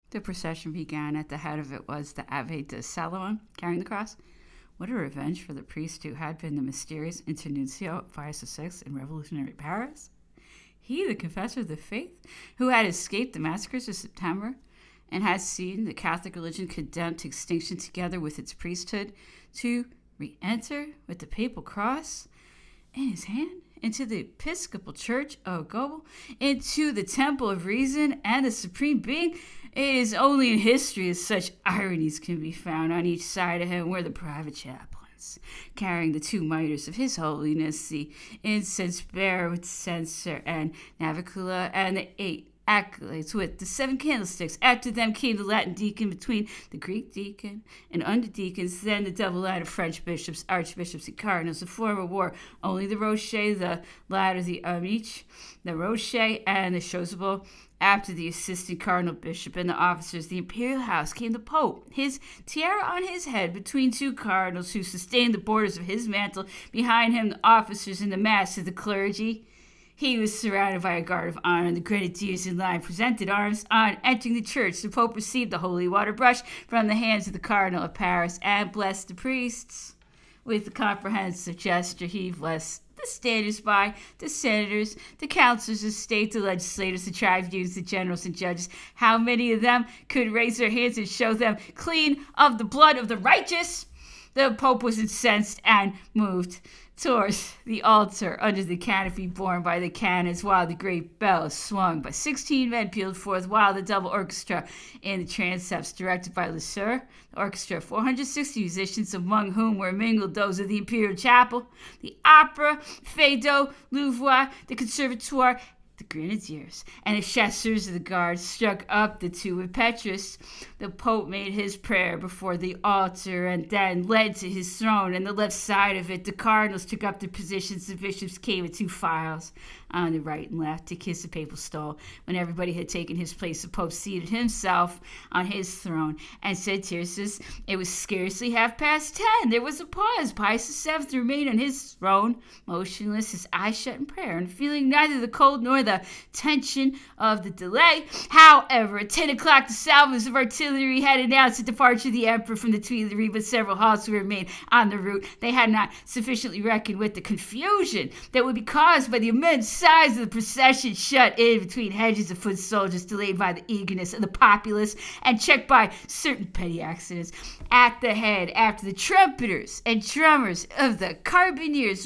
The procession began. At the head of it was the Abbe de Salomon carrying the cross. What a revenge for the priest who had been the mysterious internuncio of Pius VI in revolutionary Paris. He, the confessor of the faith, who had escaped the massacres of September and had seen the Catholic religion condemned to extinction together with its priesthood, to re-enter with the papal cross in his hand into the Episcopal Church of Gobel, into the Temple of Reason and the Supreme Being. It is only in history that such ironies can be found. On each side of him were the private chaplains, carrying the two mitres of His Holiness, the incense bearer with censer and navicula, and the 8 acolytes with the 7 candlesticks. After them came the Latin deacon between the Greek deacon and underdeacons, then the double line of French bishops, archbishops, and cardinals. The former wore only the rocher, the latter the amiche, the rocher, and the chasuble. After the assistant cardinal bishop and the officers, the imperial house, came the pope, his tiara on his head, between 2 cardinals who sustained the borders of his mantle. Behind him, the officers and the mass of the clergy. He was surrounded by a guard of honor, and the grenadiers in line presented arms. On entering the church, the Pope received the holy water brush from the hands of the Cardinal of Paris and blessed the priests. With a comprehensive gesture, he blessed the standers-by, the senators, the councilors of state, the legislators, the tribunes, the generals, and judges. How many of them could raise their hands and show them clean of the blood of the righteous? The Pope was incensed and moved towards the altar under the canopy borne by the cannons, while the great bells swung by 16 men pealed forth, while the double orchestra in the transepts, directed by Lesueur, the orchestra of 460 musicians, among whom were mingled those of the Imperial Chapel, the Opera, Feydeau, Louvois, the Conservatoire, the grenadiers, and the chasseurs of the guard struck up the 2 impetuous. The Pope made his prayer before the altar and then led to his throne, and the left side of it the cardinals took up their positions. The bishops came in 2 files on the right and left to kiss the papal stole. When everybody had taken his place, the Pope seated himself on his throne and said, "Tircis, it was scarcely 10:30. There was a pause. Pius VII remained on his throne, motionless, his eyes shut in prayer, and feeling neither the cold nor the tension of the delay. However, at 10 o'clock, the salvos of artillery had announced the departure of the emperor from the Tuileries, but several halts were made on the route. They had not sufficiently reckoned with the confusion that would be caused by the immense size of the procession, shut in between hedges of foot soldiers, delayed by the eagerness of the populace, and checked by certain petty accidents. At the head, after the trumpeters and drummers of the carbineers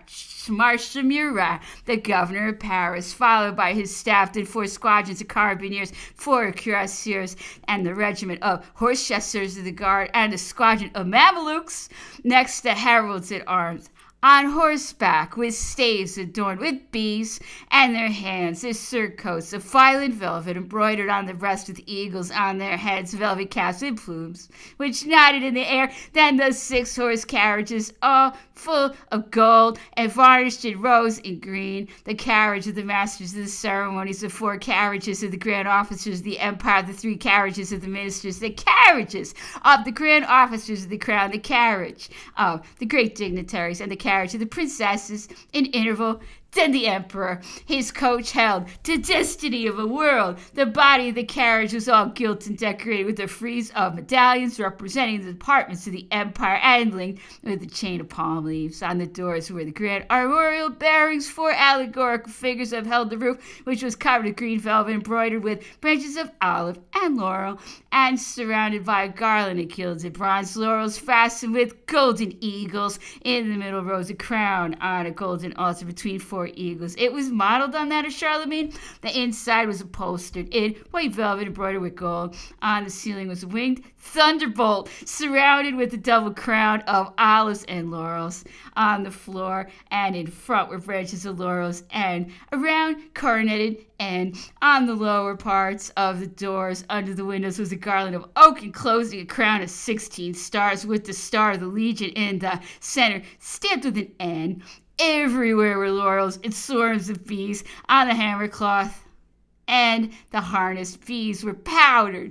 marched Murat, the governor of Paris, followed by his staff and 4 squadrons of carbineers, 4 cuirassiers, and the regiment of horse chasseurs of the guard, and a squadron of Mamelukes. Next, the heralds at arms, on horseback, with staves adorned with bees, and their hands, their surcoats of violet velvet, embroidered on the breast with eagles, on their heads velvet caps with plumes, which nodded in the air. Then the 6-horse carriages, all full of gold and varnished in rose and green, the carriage of the masters of the ceremonies, the 4 carriages of the grand officers of the empire, the 3 carriages of the ministers, the carriages of the grand officers of the crown, the carriage of the great dignitaries, and the carriage of the princesses. In interval, then the emperor. His coach held the destiny of a world. The body of the carriage was all gilt and decorated with a frieze of medallions representing the departments of the empire, and linked with a chain of palm leaves. On the doors were the grand armorial bearings. 4 allegorical figures upheld the roof, which was covered with green velvet, embroidered with branches of olive and laurel, and surrounded by a garland of gilded bronze laurels fastened with golden eagles. In the middle rose a crown on a golden altar between 4 eagles. It was modeled on that of Charlemagne. The inside was upholstered in white velvet embroidered with gold. On the ceiling was a winged thunderbolt surrounded with a double crown of olives and laurels. On the floor and in front were branches of laurels and a round coronated end. On the lower parts of the doors under the windows was a garland of oak enclosing a crown of 16 stars, with the star of the Legion in the center stamped with an N. Everywhere were laurels and swarms of bees on the hammercloth, and the harnessed bees were powdered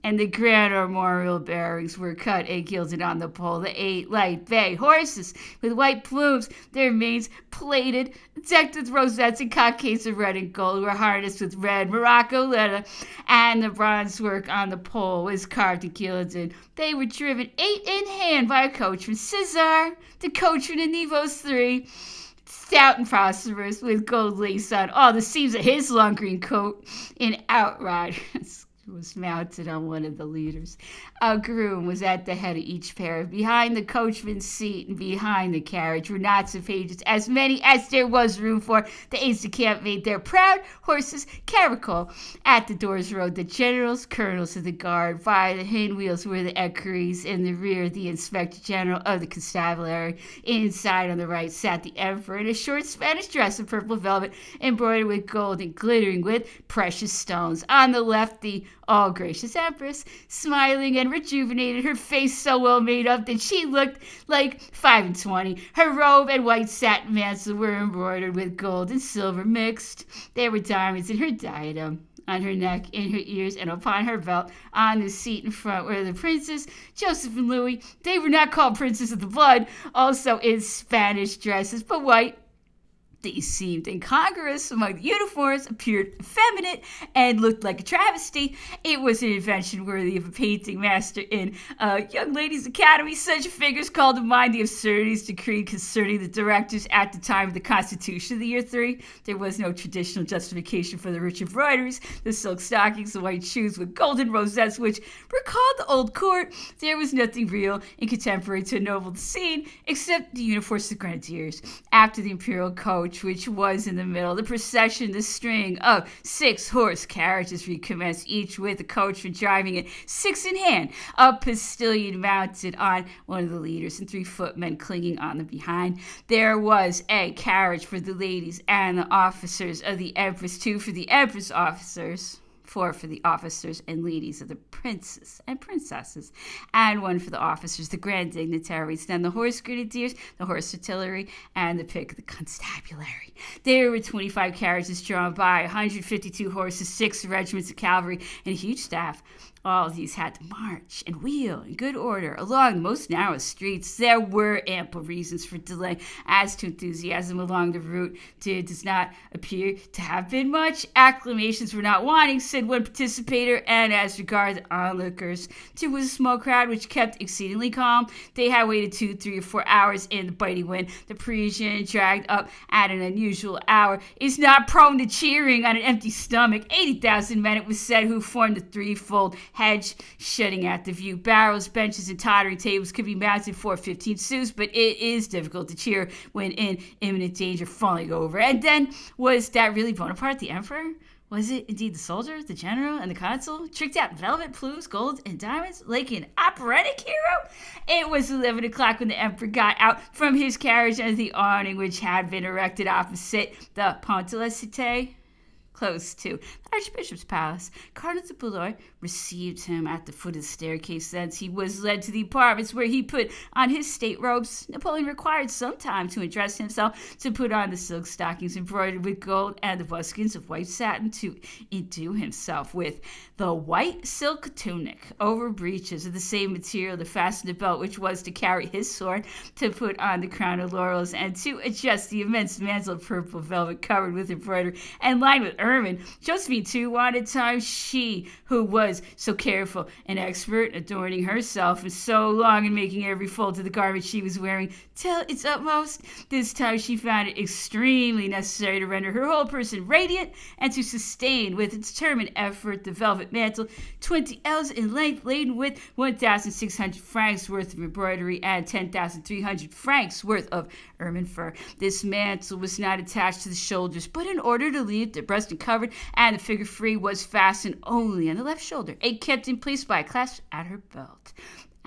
and the grand armorial bearings were cut and gilded on the pole. The 8 light bay horses with white plumes, their manes plated, decked with rosettes and cockades of red and gold, were harnessed with red Morocco leather, and the bronze work on the pole was carved and gilded. They were driven 8 in hand by a coachman, Cesar, the coachman in Nevos 3, stout and prosperous, with gold lace on all the seams of his long green coat. An outride was mounted on one of the leaders. A groom was at the head of each pair. Behind the coachman's seat and behind the carriage were knots of pages, as many as there was room for. The aides-de-camp made their proud horses caracole. At the doors rode the generals, colonels of the guard. By the hind wheels were the equerries. In the rear, the inspector general of the constabulary. Inside on the right sat the emperor in a short Spanish dress of purple velvet, embroidered with gold and glittering with precious stones. On the left, the all-gracious empress, smiling and rejuvenated, her face so well made up that she looked like 25. Her robe and white satin mantle were embroidered with gold and silver mixed. There were diamonds in her diadem, on her neck, in her ears, and upon her belt. On the seat in front were the princes, Joseph and Louis. They were not called princes of the blood, also in Spanish dresses, but white. These seemed incongruous among the uniforms, appeared effeminate, and looked like a travesty. It was an invention worthy of a painting master in a young ladies' academy. Such figures called to mind the absurdities decreed concerning the directors at the time of the Constitution of the year 3. There was no traditional justification for the rich embroideries, the silk stockings, the white shoes with golden rosettes, which recalled the old court. There was nothing real and contemporary to ennoble the scene, except the uniforms of the grenadiers. After the imperial coach, which was in the middle, the procession, the string of 6-horse carriages recommenced, each with a coachman driving it, 6 in hand, a postilion mounted on one of the leaders, and 3 footmen clinging on the behind. There was a carriage for the ladies and the officers of the empress, 2 for the empress officers, 4 for the officers and ladies of the princes and princesses, and 1 for the officers, the grand dignitaries, then the horse grenadiers, the horse artillery, and the pick of the constabulary. There were 25 carriages drawn by 152 horses, 6 regiments of cavalry, and a huge staff. All of these had to march and wheel in good order along the most narrow streets. There were ample reasons for delay. As to enthusiasm along the route, does not appear to have been much. Acclamations were not wanting, said one participator, and as regards the onlookers, there was a small crowd which kept exceedingly calm. They had waited 2, 3, or 4 hours in the biting wind. The Parisian, dragged up at an unusual hour, is not prone to cheering on an empty stomach. 80,000 men, it was said, who formed the threefold hedge shutting out the view. Barrels, benches, and tottering tables could be mounted for 15 sous, but it is difficult to cheer when in imminent danger of falling over. And then, was that really Bonaparte, the emperor? Was it indeed the soldier, the general, and the consul, tricked out in velvet, plumes, gold, and diamonds, like an operatic hero? It was 11 o'clock when the emperor got out from his carriage under the awning which had been erected opposite the Pont de la Cité, close to the Archbishop's palace. Cardinal de Boulogne received him at the foot of the staircase. Thence he was led to the apartments where he put on his state robes. Napoleon required some time to undress himself, to put on the silk stockings embroidered with gold and the buskins of white satin, to endue himself with the white silk tunic over breeches of the same material, to fasten the belt which was to carry his sword, to put on the crown of laurels, and to adjust the immense mantle of purple velvet covered with embroidery and lined with ermine. Josephine, too, wanted time. She, who was so careful and expert, adorning herself and so long in making every fold of the garment she was wearing till its utmost, this time she found it extremely necessary to render her whole person radiant and to sustain with a determined effort the velvet mantle, 20 ells in length, laden with 1,600 francs worth of embroidery and 10,300 francs worth of ermine fur. This mantle was not attached to the shoulders, but in order to leave the breast uncovered and the figure free, was fastened only on the left shoulder and kept in place by a clasp at her belt. At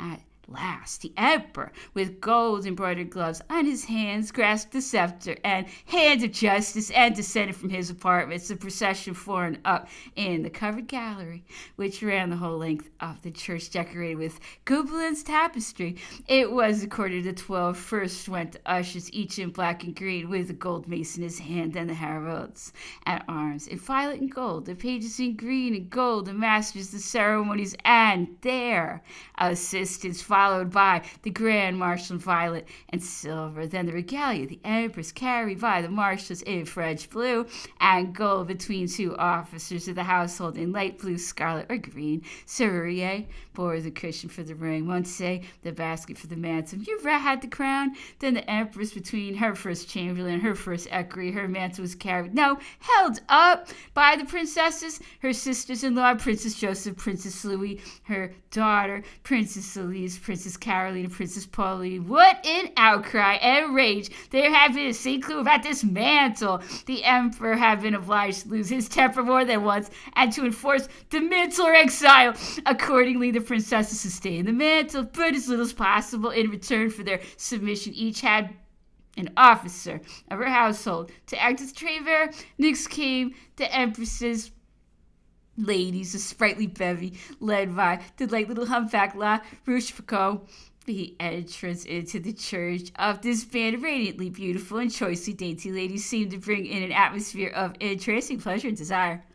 Last, the emperor, with gold-embroidered gloves on his hands, grasped the scepter and hand of justice and descended from his apartments, the procession formed up in the covered gallery, which ran the whole length of the church, decorated with Gobelin's tapestry. It was a quarter to 12. First went the ushers, each in black and green, with a gold mace in his hand, then the heralds at arms in violet and gold, the pages in green and gold, the masters, the ceremonies, and their assistants, followed by the Grand Marshal in violet and silver. Then the regalia, the empress, carried by the marshals in French blue and gold, between two officers of the household in light blue, scarlet, or green. Serurier bore the cushion for the ring, Montse the basket for the mantle. You had the crown. Then the empress, between her first chamberlain, her first equerry, her mantle was carried, no, held up by the princesses, her sisters-in-law, Princess Joseph, Princess Louis, her daughter, Princess Elise, Princess Caroline, and Princess Pauline. What an outcry and rage there had been in St. Cloud about this mantle. The emperor had been obliged to lose his temper more than once and to enforce the mantle or exile. Accordingly, the princesses sustained the mantle, but as little as possible. In return for their submission, each had an officer of her household to act as train-bearer. Next came the empress's ladies, a sprightly bevy led by the light little humpback La Rochefoucauld. The entrance into the church of this band of radiantly beautiful and choicely dainty ladies seemed to bring in an atmosphere of entrancing pleasure and desire.